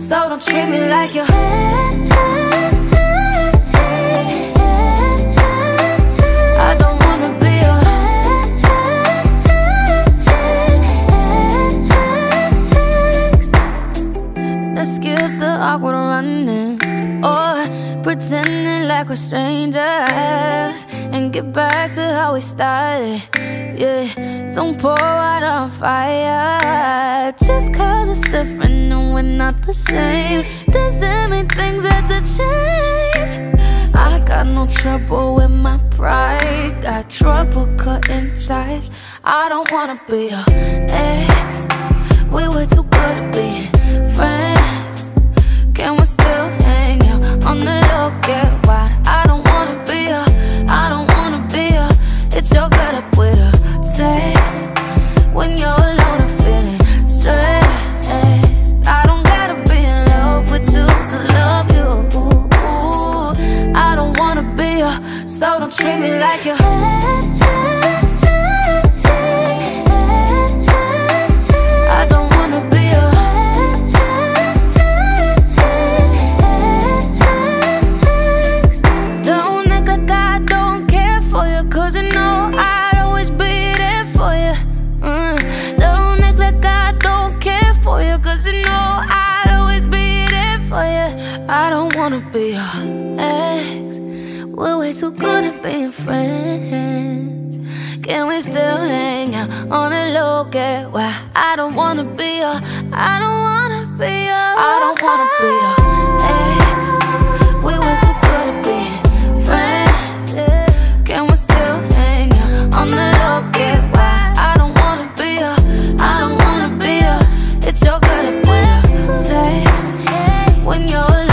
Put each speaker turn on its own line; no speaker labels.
so don't treat me like you. I don't wanna be your. Let's skip the awkward runnings or pretending like we're strangers and get back to how we started. Yeah, don't pour out on fire just cause it's different and we're not the same. There's so many things that to change. I got no trouble with my pride, got trouble cutting ties. I don't wanna be your ex. We were too good at being friends. Can we still hang out on the low, get wide? I don't wanna be your, I don't wanna be your. It's your gut up with a text when you're alone and feeling stressed. I don't gotta be in love with you to love you. I don't wanna be your, so don't treat me like you. I don't wanna be your. Don't act like I don't care for you, cause you know I'd always be there for you. Don't act like I don't care for you, cause you know I'd always be there for you. I don't wanna be your ex. We're way too good at being friends. Can we still hang out on the low, get why? I don't wanna be your, I don't wanna be your, I don't wanna be your ex. We were too good at being friends. Can we still hang out on the low, get why? I don't wanna be your, I don't wanna be your. It's your good at when I text when you're